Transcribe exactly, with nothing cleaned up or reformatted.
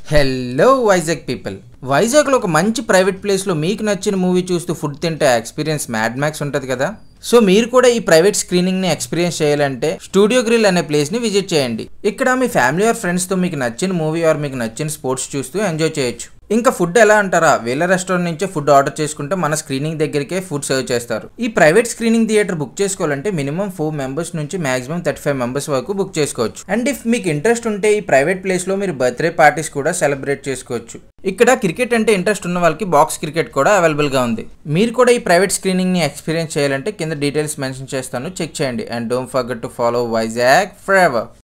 Hello Vizag people. వైజాగ్లో ఒక మంచి ప్రైవేట్ ప్లేస్లో మీకు నచ్చిన మూవీ చూస్తూ ఫుడ్ తింటే ఎక్స్పీరియన్స్ మ్యాడ్ మ్యాక్స్ ఉంటుంది కదా. సో మీరు కూడా ఈ ప్రైవేట్ స్క్రీనింగ్ని ఎక్స్పీరియన్స్ చేయాలంటే స్టూడియో గ్రిల్ అనే ప్లేస్ని విజిట్ చేయండి. ఇక్కడ మీ ఫ్యామిలీ ఆర్ ఫ్రెండ్స్తో మీకు నచ్చిన మూవీ ఆర్ మీకు నచ్చిన స్పోర్ట్స్ చూస్తూ ఎంజాయ్ చేయొచ్చు. ఇంకా ఫుడ్ ఎలా అంటారా, వీళ్ళ రెస్టారెంట్ నుంచే ఫుడ్ ఆర్డర్ చేసుకుంటే మన స్క్రీనింగ్ దగ్గరికే ఫుడ్ సర్వ్ చేస్తారు. ఈ ప్రైవేట్ స్క్రీనింగ్ థియేటర్ బుక్ చేసుకోవాలంటే మినిమం ఫోర్ మెంబర్స్ నుంచి మాక్సిమం థర్టీ ఫైవ్ మెంబర్స్ వరకు బుక్ చేసుకోవచ్చు. అండ్ ఇఫ్ మీకు ఇంట్రెస్ట్ ఉంటే ఈ ప్రైవేట్ ప్లేస్లో మీరు బర్త్డే పార్టీస్ కూడా సెలబ్రేట్ చేసుకోవచ్చు. ఇక్కడ క్రికెట్ అంటే ఇంట్రెస్ట్ ఉన్న వాళ్ళకి బాక్స్ క్రికెట్ కూడా అవైలబుల్గా ఉంది. మీరు కూడా ఈ ప్రైవేట్ స్క్రీనింగ్ని ఎక్స్పీరియన్స్ చేయాలంటే కింద డీటెయిల్స్ మెన్షన్ చేస్తాను, చెక్ చేయండి. And don't forget to follow Vizag for ever.